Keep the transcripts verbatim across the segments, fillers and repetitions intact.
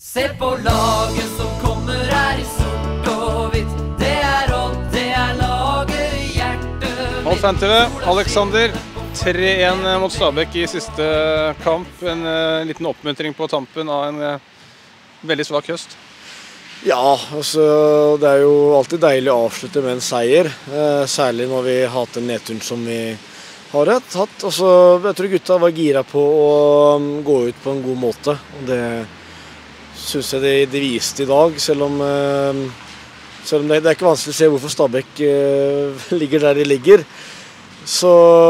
Se på laget som kommer her i sort og hvitt. Det er Odd, det er laget i hjertet. Odd fan T V, Alexander. tre en mot Stabæk i siste kamp. En uh, liten oppmuntring på tampen av en uh, veldig svak høst. Ja, altså, det er jo alltid deilig å avslutte med en seier. Eh, særlig når vi har hatt en nedtur som vi har hatt. Altså, jeg tror gutta var gira på å um, gå ut på en god måte. Og det synes jeg de, de viste i dag, selv om, eh, selv om det, det er ikke vanskelig å se hvorfor Stabæk eh, ligger der de ligger. Så,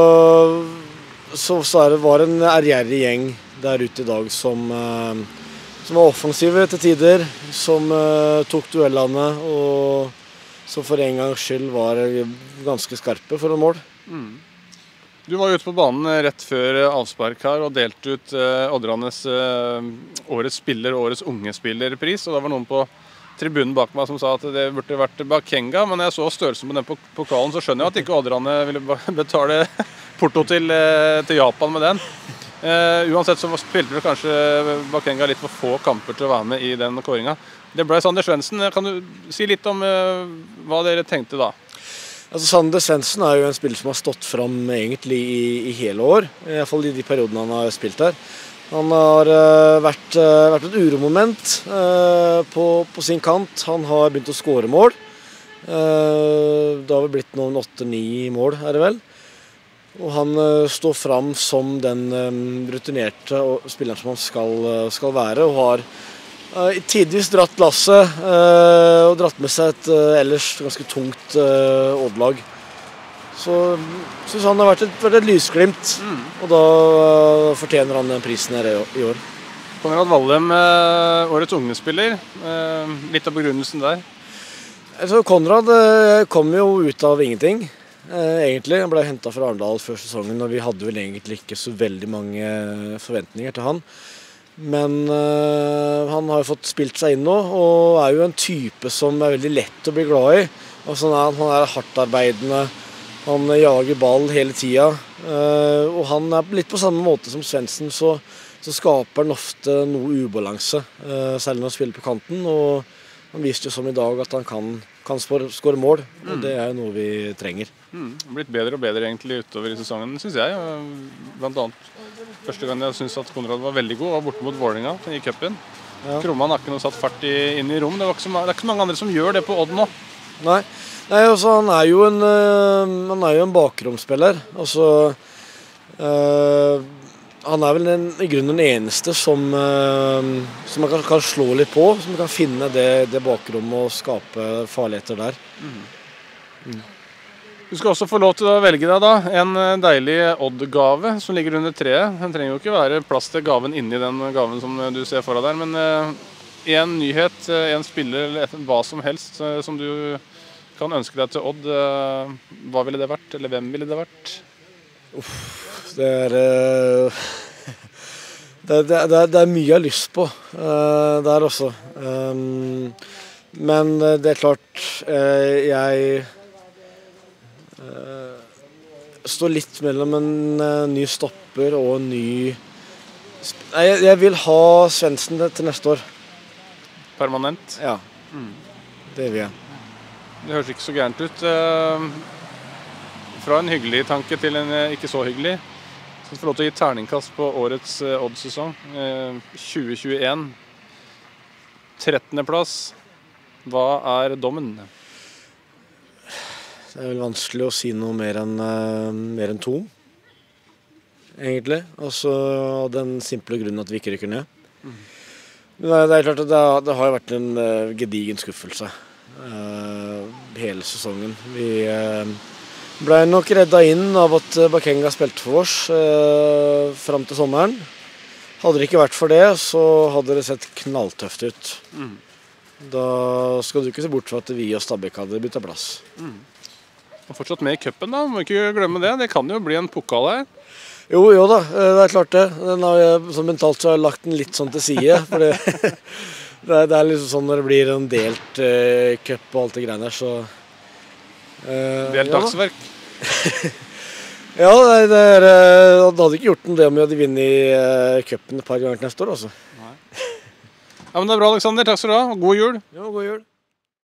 så, så er det, var en ærgjerrig gjeng der ute i dag som... Eh, som var offensive til tider, som uh, tok duellene, og som for en gangs skyld var ganske skarpe for en mål. Mm. Du var ute på banen rett før avspark her og delte ut uh, Oddranes uh, årets spiller og årets unge spillerpris, og det var noen på tribunen bak meg som sa at det burde vært Bakenga, men når jeg så størrelsen på den pokalen, så skjønner jeg at ikke Oddrane ville betale porto til, uh, til Japan med den. Uh, uansett så spilte du kanskje Bakenga litt for få kamper til å være med i den kåringa. Det ble Sander Svendsen. Kan du si litt om uh, hva dere tenkte da? Altså, Sander Svendsen er jo en spiller som har stått fram egentlig i, i hele år, i hvert fall i de periodene han har spilt her. Han har uh, vært, uh, vært et uromoment uh, på, på sin kant. Han har begynt å skåre mål. Uh, det har vel blitt noen åtte ni mål, er det vel? Og han uh, står fram som den um, rutinerte spilleren som han skal, uh, skal være, og har uh, tidvis dratt lasset uh, og dratt med seg et uh, ellers ganske tungt uh, Odd-lag. Så synes han har vært et, vært et lysglimt, mm. og da uh, fortjener han den prisen her i år. Konrad Vallem, uh, årets unge spiller, uh, litt av begrunnelsen der? Altså, Konrad uh, kom jo ut av ingenting. Eh, egentlig, Han ble hentet fra Arendal før sesongen, og vi hadde vel egentlig ikke så veldig mange forventninger til han. Men eh, han har jo fått spilt seg inn nå, og er jo en type som er veldig lett å bli glad i. Altså, han, er, han er hardtarbeidende, han jager ball hele tida. Eh, og han er litt på samme måte som Svendsen, så, så skaper han ofte noe ubalanse, eh, særlig når han spiller på kanten. Og han viste jo som i dag at han kan, kan skåre mål, og det er jo noe vi trenger. Mm. Blitt bedre og bedre egentlig utover i sesongen, synes jeg. Blant annet første gang jeg synes at Konrad var veldig god, var borte mot Vålerenga i cupen. Ja. Krumman har ikke noe satt fart i, inn i rom. Det, var ikke så, det er ikke mange andre som gjør det på Odd nå. Nei, Nei altså, han er jo en, øh, han er jo en bakromspiller. Altså, øh, han er vel den, i grunnen den eneste som, øh, som man kan, kan slå litt på, som kan finne det, det bakrommet og skape farligheter der. Mm. Mm. Du skal også få lov til å velge deg da en deilig Odd-gave som ligger under treet. Den trenger jo ikke være plass til gaven inni den gaven som du ser foran der, men uh, en nyhet, uh, en spiller eller hva som helst uh, som du kan ønske deg til Odd, uh, hva ville det vært, eller hvem ville det vært? Uff, det er, uh, det, det, det, er, det er mye jeg har lyst på uh, der også. Um, men det er klart, uh, jeg... Uh, står litt mellom en uh, ny stopper og en ny... Nei, jeg, jeg vil ha Svendsen til neste år. Permanent? Ja, mm. det vil jeg. Det høres ikke så gærent ut. Uh, fra en hyggelig tanke til en uh, ikke så hyggelig. Skal få lov til å gi terningkast på årets uh, Odd-sesong. Uh, tjue tjueen. trettende plass. Hva er dommen? Det er vel vanskelig å si noe mer enn, uh, mer enn to, egentlig. Altså, av den simple grunnen at vi ikke rykker ned. Mm. Men det, det er klart at det, det har vært en uh, gedigen skuffelse uh, hele sesongen. Vi uh, ble nok redda inn av at Bakenga spilte for oss uh, fram til sommeren. Hadde det ikke vært for det, så hadde det sett knalltøft ut. Mm. Da skal du ikke se bort fra at vi og Stabæk hadde byttet plass. Mm. Og fortsatt med i cupen da, må ikke glemme det. Det kan jo bli en pokal her. Jo, jo da, det er klart det. Den har jeg, så mentalt så har jeg lagt den litt sånn til side. For det, det, er, det er liksom sånn når det blir en delt uh, cup og alt det greiene der, så... Uh, delt dagsverk. Ja, det, det, er, det hadde ikke gjort den det om vi hadde vunnet uh, cupen et par ganger neste år, altså. Nei. Ja, men det er bra, Alexander. Takk skal du ha, og god jul. Ja, god jul.